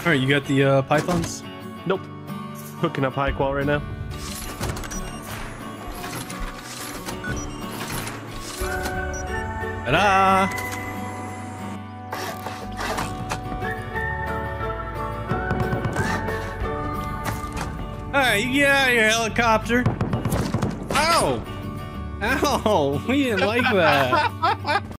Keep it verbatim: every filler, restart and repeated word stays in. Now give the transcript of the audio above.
All right, you got the uh, pythons? Nope. Hooking up high qual right now. Ta-da! Alright, you get out of your helicopter. Ow! Ow! We didn't like that.